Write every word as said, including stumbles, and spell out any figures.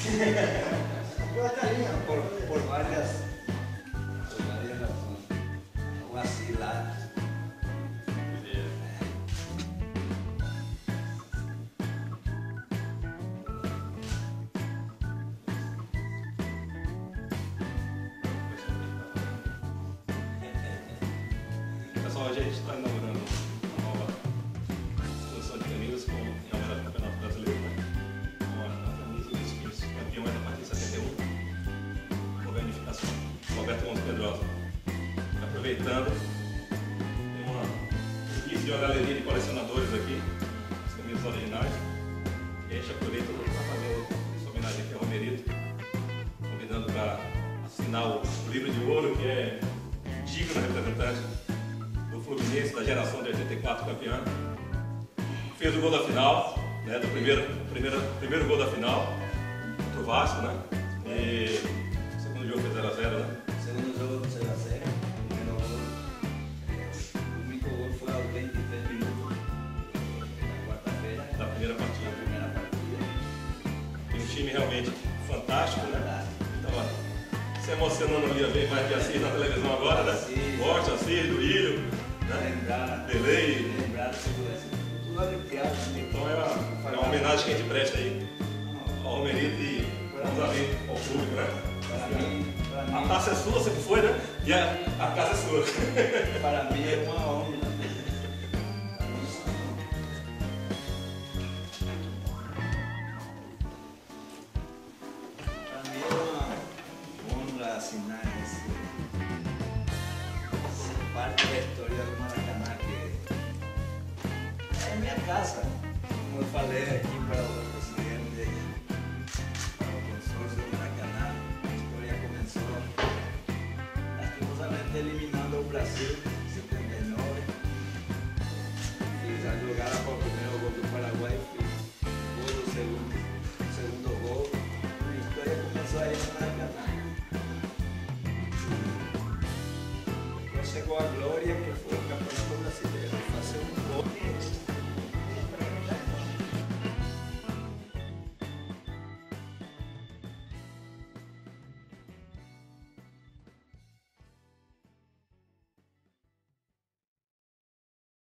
por, por varias, por varias razones. O así lá. Pessoal, a gente está inaugurando uma nova exposição de camisas com, em homenagem ao Campeonato Brasileiro, né? Com a camisa dos times campeões da partida setenta e um, com a unificação Roberto Montes Pedrosa. Aproveitando, tem uma equipe de uma galeria de colecionadores aqui, as camisas originais, e a gente aproveita para fazer essa homenagem aqui ao Romerito, convidando para assinar o livro de ouro, que é digno representante do Fluminense, da geração de oitenta e quatro campeã. Fez o gol da final, né, do primeiro, primeiro, primeiro gol da final contra o Vasco, né? E o segundo jogo foi zero a zero, né? Segundo jogo zero a zero. Primeiro gol. O único gol foi aos vinte e três minutos na quarta-feira. Da primeira partida. Da primeira partida. E um time realmente fantástico, né? Então, se emocionando ali, ver mais de Assis na televisão agora, né? Forte, Assis, do Ilho, né? Lembrar. Delay. Lembrar tudo tudo arrepiado. Então é uma, é uma homenagem que a gente presta aí ao Romerito e vamos ali ao público, né? Para mim, para mim, A taça é sua, sempre foi, né? E a, a casa é sua. para mim é uma honra. Para mim é uma honra assinar esse, essa parte da história do Maracanã, que é minha casa, como eu falei aqui para